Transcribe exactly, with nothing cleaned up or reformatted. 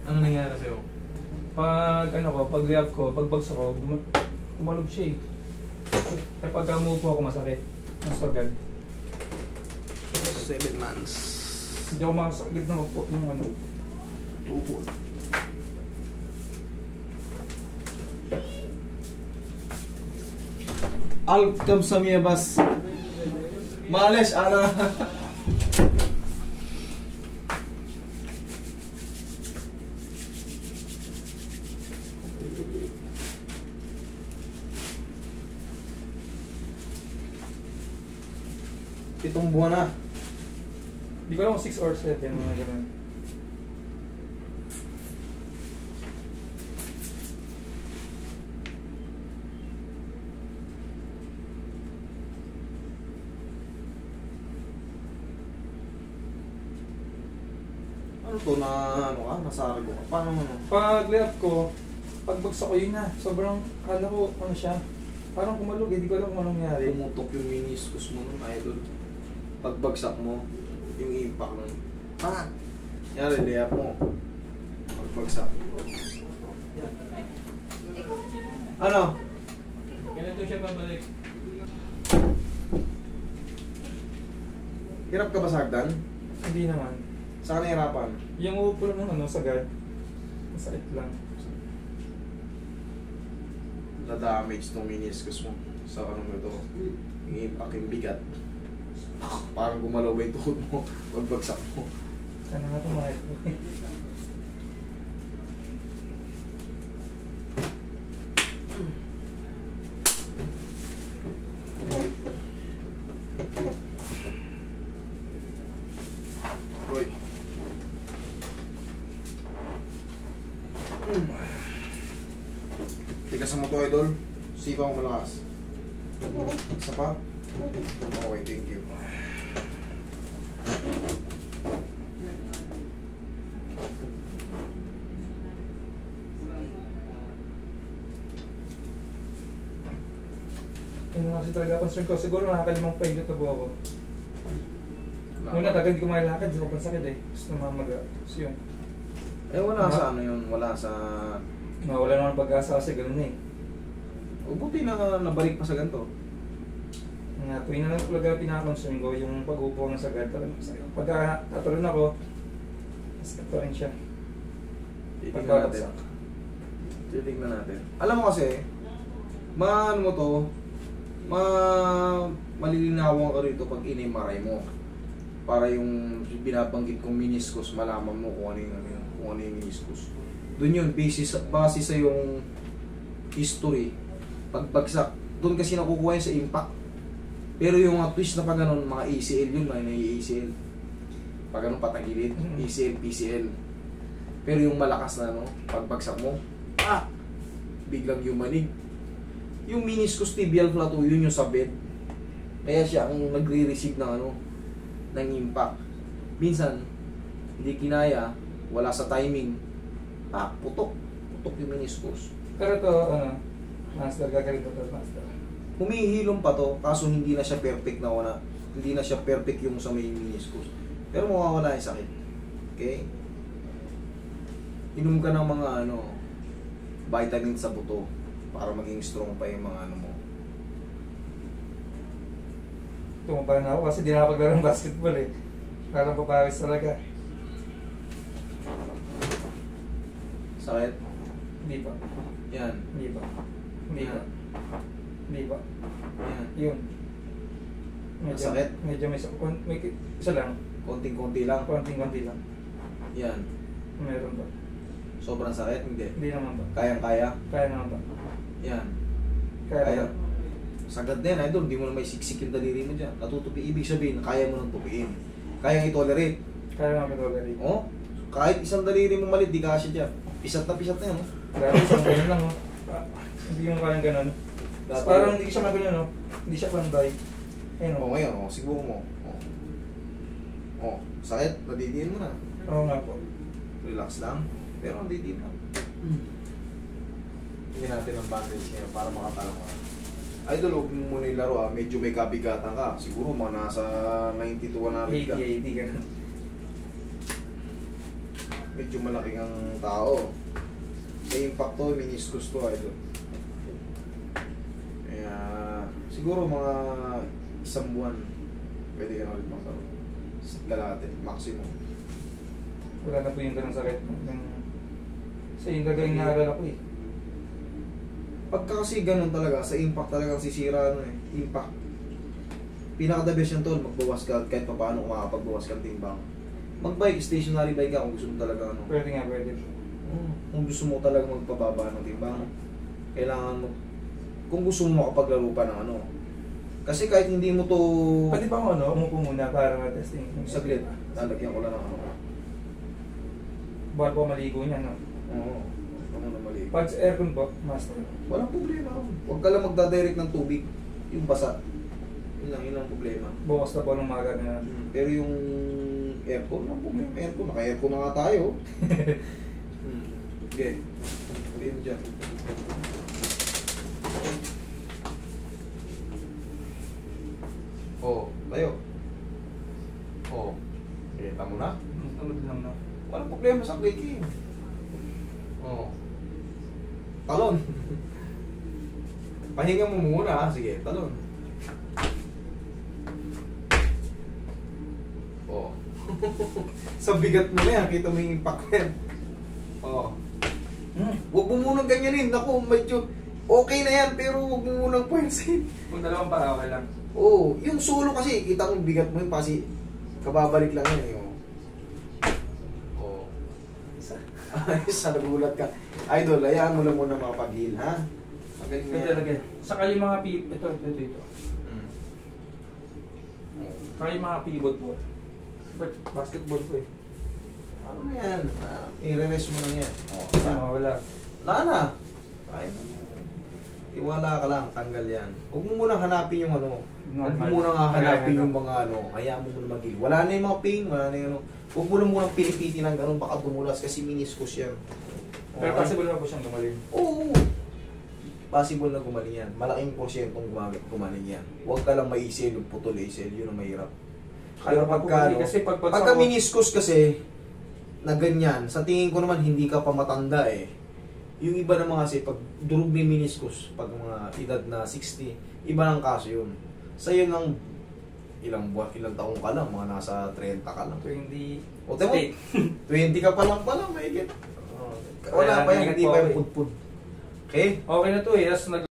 Ang nangyari sa'yo? Pag ano ko, pag rehab ko, pag bagsak ko, gum- kumalog siya eh. Kapag umupo ako masakit. Mas agad. Seven months. Hindi ako makasakit na upo yung ano. Upo. Alkam sa miyabas. Males, ana. Pitong buwan na. Hindi ko alam kung six or seven, mga ganun. Ano to na ano ka? Nasargo ka? Paano ano? Pag rehab ko, pag bagsak ko yun na. Sobrang, kala ko, ano siya, parang kumalog eh. Hindi ko alam kung anong nangyari. Pumutok yung meniscus mo nun, idol. Pagbagsak mo, yung impact nun. Ah! Yari, lea mo. Pagbagsak. Ano? Ganito siya pabalik. Hirap ka ba sa hagdan? Hindi naman. Saan ka nahirapan? Yung upo lang ng ano, sagad. Masakit lang. Na-damage tong meniscus mo. Sa ano mo ito? Yung impact, yung bigat. Parang gumalaw ba yung tuhod mo pagbagsak mo. Sana nga tumakit. Roy. Tigas mo to, idol. Sipa mo malakas. Isa pa? Okay, thank you. Yun nga kasi talaga concern ko. Siguro nakakalimang pahinga na po ako. Una tagal hindi ko mailakad. Sobrang sakit eh. Gusto namamaga. So yun. Eh wala sa ano yun, wala sa... Mawala naman pag-asa kasi ganun eh. O buti na nabalik pa sa ganito. Nga, tuwing na lang talaga pinaka-concern ko yung pag-upo ng sagad. Pagka tatalon ako, masakit pa rin siya. Titignan natin. Pagbabagsak. Titignan natin. Alam mo kasi, maano mo to, ma malilinawan ka rito pag in-M R I mo. Para yung binabanggit kong meniscus, malaman mo kung ano yung, ano yung, kung ano yung meniscus. Doon yun, base sa, base sa yung history, pagbagsak, doon kasi nakukuha yun sa impact. Pero yung mga twist na pag ganun, mga A C L yun, mga A C L. Pag ganun patagilid, A C L, P C L. Pero yung malakas na, no, pagbagsak mo, ah, biglang yumanig. Yung meniscus tibial plateau, yun yung sa bed. Kaya siya ang nagre-receive ng ano, ng impact. Minsan, hindi kinaya, wala sa timing, ah, putok. Putok yung meniscus. Pero to, ano, master, gagalito to, master. Humihilom pa to, kaso hindi na siya perfect na wala. Hindi na siya perfect yung sa may meniscus. Pero mawawala yung sakit. Okay? Inom ka ng mga ano, vitamins sa buto para maging strong pa yung mga ano mo. Tumaba na ako kasi di na nakapaglaro ng basketball eh. Parang papawis talaga. Sakit? Hindi pa. Yan. Hindi pa. Hindi pa. Yan. Hindi pa. Yan. Yun. Medyo, Masakit? medyo may, may isa lang. Konting-konti lang. Konting-konti lang. Yan. Meron ba? Sobrang sakit? Hindi. Hindi naman ba? Kayang-kaya? Kaya naman ba? Yan. Kaya, Kaya. naman. Sagad na yan, idol. Hindi mo na may siksik yung daliri mo dyan. Natutupi. Ibig sabihin, kaya mo nang tupiin. Kayang i-tolerate. Kaya naman ito already. Oh? Kahit isang daliri mo malit, di kasya dyan. Pisat na pisat na yan. Oh. Dati isang ganun lang, oh. Ah, hindi mo kayang ganun. Dati- Parang hindi siya magano, no? Hindi siya panday. Ayun, Oh, oh. ngayon, oh, siguro mo. Oh. Oh, sakit, nadidiin mo na. Oo nga po. Relax lang. Pero nadidiin mo. Hindi natin ang bandage ngayon para makapalang ka. Idol, huwag mo muna ilaro ah. Medyo may kabigatan ka. Siguro mga nasa ninety to one hundred ka. eighty, eighty, ganun. medyo malaki ang tao. Sa impact to, meniscus to, idol. Kaya, siguro mga isang buwan, pwede ka na ulit magkaroon. Kalahati, maximum. Wala na po yung ganang sakit. Kasi yung gagawin na alala ko eh. Pagka kasi ganun talaga, sa impact talagang sisira ano eh, impact. Pinaka-the best yan tol, magbawas ka kahit pa paano kung makapagbawas kang timbang. Mag-bike, stationary bike ka kung gusto mo talaga ano. Pwede nga, pwede. Hmm, kung gusto mo talaga magpababa ng timbang, kailangan mo, kung gusto mo makapaglaro pa ng ano. Kasi kahit hindi mo to... Pwede ba ako ano, umupo muna para ma-testing? Saglit, lalagyan ko lang ng ano. Bawal po maligo niya, no? Oo, huwag mo na mali. Pag sa aircon po, master. Walang problema. Huwag ka lang magdadirect ng tubig, yung basa. Yun lang, yun ang problema. Bukas na po ng maga na. Hmm, pero yung aircon, ang problema, aircon, naka-aircon na nga tayo. hmm. Okay, okay mo dyan. Oh, tayo. Oh, kita mo na. Tulad lang na. Walang problema sa clicking. Oh. Talon. Pahinga mo muna, sige, talon. Oh. Sa bigat mo na yan, kita mo yung impact yan. Oh. Hmm. Huwag mo munang ganyanin. Naku, medyo okay na yan, pero huwag mo munang puwersin. Kung dalawang para okay lang. Oo, yung solo kasi, kita mo bigat mo yung kasi kababalik lang yan eh. Oh. Oh. Isa. Isa, nagulat ka. Idol, hayaan mo lang muna makapag-heal, ha? Magaling na Ito yan. talaga. Saka yung mga pivot, ito, ito, ito, ito. Hmm. Saka yung mga pivot po. But basketball po eh. Ano na yan? Ah, i-rest mo lang yan. Oh, Ano, wala. wala na. Ay, iwala ka lang, tanggal yan. Huwag mo muna hanapin yung ano. Huwag mo muna nga hanapin yung mga ano. Hayaan mo muna mag-heal. Wala na yung mga pain, wala na yung ano. Huwag mo lang muna pilipitin ng ganun, baka dumulas kasi meniscus yan. Pero Okay? possible na po siyang gumaling. Oo. Possible na gumaling yan. Malaking porsyentong gumamit gumaling yan. Huwag ka lang ma-A C L, yung putol A C L, yun ang mahirap. Pero Kaya pagka, po, ano, kasi pag pagka meniscus kasi, na ganyan, sa tingin ko naman hindi ka pa matanda eh. Yung iba naman kasi, pag durog may meniscus, pag mga edad na sixty, iba ng kaso yun. Sa yun ng ilang buwan, ilang taong ka lang, mga nasa thirty ka lang. twenty. O temo, twenty ka pa lang pala, may get. Wala pa yan, hindi pa yung pudpud. Okay? Okay na to eh. Tapos nag